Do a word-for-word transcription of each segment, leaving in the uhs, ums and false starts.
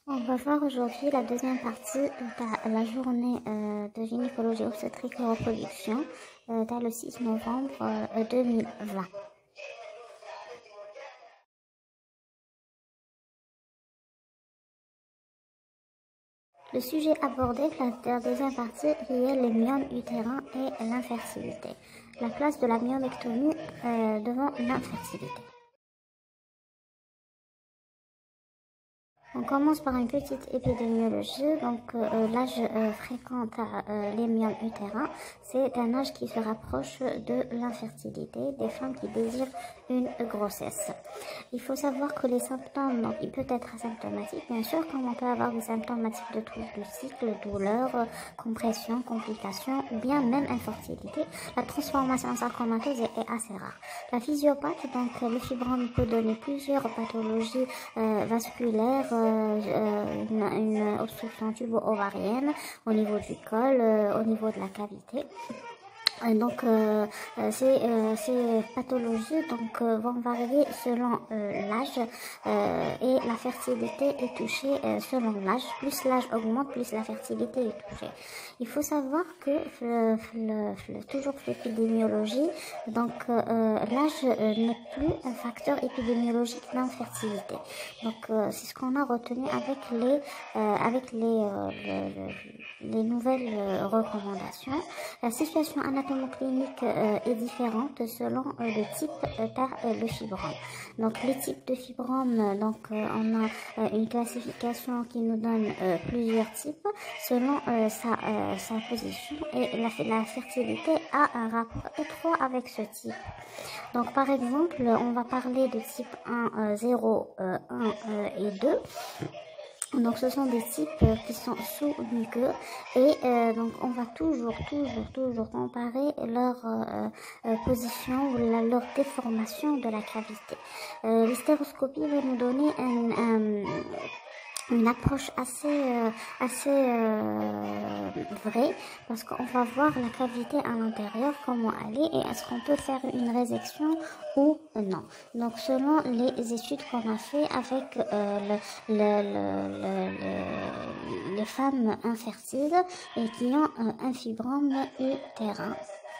On va voir aujourd'hui la deuxième partie de la journée euh, de gynécologie obstétrique et reproduction euh, dans le six novembre euh, deux mille vingt. Le sujet abordé dans la deuxième partie est les myomes utérins et l'infertilité. La place de la myomectomie euh, devant l'infertilité. On commence par une petite épidémiologie. Donc euh, l'âge euh, fréquent à euh, les myomes utérins, c'est un âge qui se rapproche de l'infertilité des femmes qui désirent une grossesse. Il faut savoir que les symptômes, donc il peut être asymptomatique bien sûr, comme on peut avoir des symptômes de troubles du cycle, douleur, euh, compression, complications ou bien même infertilité. La transformation en sarcomatose est, est assez rare. La physiopathe, donc le fibrome peut donner plusieurs pathologies euh, vasculaires, euh, euh, une, une obstruction tubo-ovarienne au niveau du col, euh, au niveau de la cavité. Donc euh, ces, euh, ces pathologies donc, euh, vont varier selon euh, l'âge euh, et la fertilité est touchée euh, selon l'âge. Plus l'âge augmente, plus la fertilité est touchée. Il faut savoir que le, le, le, toujours l'épidémiologie, donc euh, l'âge euh, n'est plus un facteur épidémiologique d'infertilité. Donc euh, c'est ce qu'on a retenu avec les euh, avec les, euh, le, le, les nouvelles euh, recommandations. La situation anatomo-clinique euh, est différente selon euh, le type euh, par euh, le fibrome. Donc les types de fibrome, donc euh, on a euh, une classification qui nous donne euh, plusieurs types selon euh, sa, euh, sa position et la, la fertilité a un rapport étroit avec ce type. Donc par exemple, on va parler de type un, zéro, un et deux. Donc ce sont des types euh, qui sont sous-muqueux et euh, donc on va toujours, toujours, toujours comparer leur euh, euh, position ou la, leur déformation de la cavité. Euh, L'hystéroscopie va nous donner un, un une approche assez euh, assez euh, vraie parce qu'on va voir la cavité à l'intérieur, comment elle est et est-ce qu'on peut faire une résection ou non. Donc selon les études qu'on a fait avec euh, le, le, le, le, les femmes infertiles et qui ont euh, un fibrome utérin.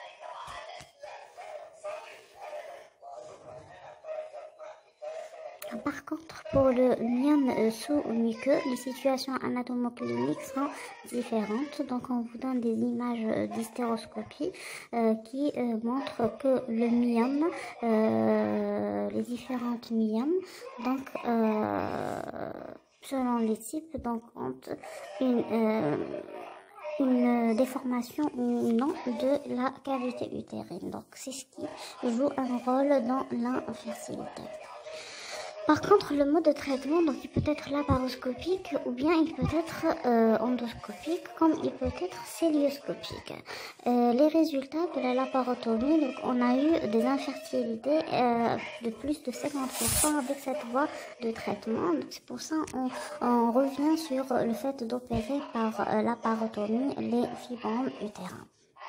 Par contre, pour le myome sous-muqueux, les situations anatomo-cliniques sont différentes. Donc, on vous donne des images d'hystéroscopie euh, qui euh, montrent que le myome, euh, les différentes myomes, donc euh, selon les types, donc ont une euh, une déformation ou non de la cavité utérine. Donc, c'est ce qui joue un rôle dans l'infertilité. Par contre, le mode de traitement, donc il peut être laparoscopique ou bien il peut être euh, endoscopique, comme il peut être célioscopique. Euh, les résultats de la laparotomie, donc on a eu des infertilités euh, de plus de cinquante pour cent avec cette voie de traitement. C'est pour ça qu'on on revient sur le fait d'opérer par euh, laparotomie les fibromes utérins.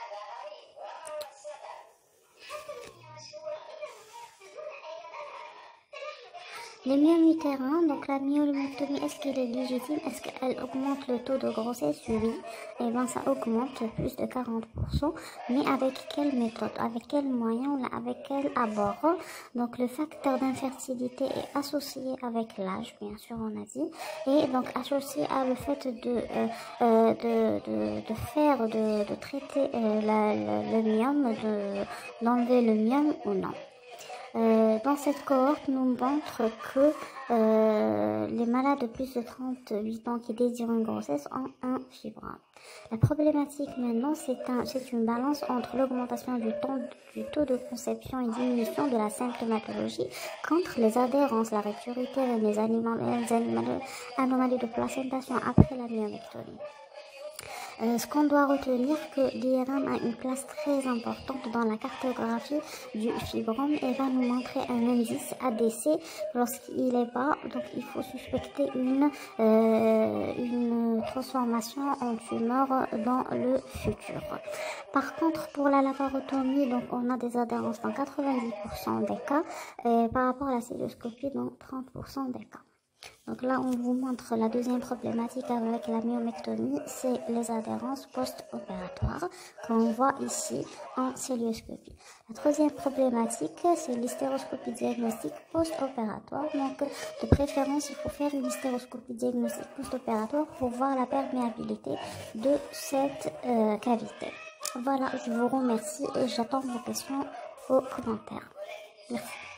Les myomes utérins, donc la myomectomie, est-ce qu'elle est légitime? Est-ce qu'elle augmente le taux de grossesse? Oui, et bien ça augmente plus de quarante pour cent, mais avec quelle méthode? Avec quel moyen? Avec quel abord? Donc le facteur d'infertilité est associé avec l'âge, bien sûr on a dit, et donc associé à le fait de, euh, euh, de, de, de faire, de, de traiter euh, la, la, le myome, de, d'enlever le myome ou non. Euh, dans cette cohorte, nous montre que euh, les malades de plus de trente-huit ans qui désirent une grossesse ont un fibrome. La problématique maintenant, c'est un, c'est une balance entre l'augmentation du, du taux de conception et diminution de la symptomatologie contre les adhérences, la rupture utérine, les, les anomalies de placentation après la myomectomie. Euh, ce qu'on doit retenir, que l'I R M a une place très importante dans la cartographie du fibrome et va nous montrer un indice A D C lorsqu'il est bas. Donc il faut suspecter une, euh, une transformation en tumeur dans le futur. Par contre, pour la laparotomie, donc on a des adhérences dans quatre-vingt-dix pour cent des cas et par rapport à la célioscopie dans trente pour cent des cas. Donc là, on vous montre la deuxième problématique avec la myomectomie, c'est les adhérences post-opératoires qu'on voit ici en célioscopie. La troisième problématique, c'est l'hystéroscopie diagnostique post-opératoire. Donc, de préférence, il faut faire une hystéroscopie diagnostique post-opératoire pour voir la perméabilité de cette euh, cavité. Voilà, je vous remercie et j'attends vos questions aux commentaires. Merci.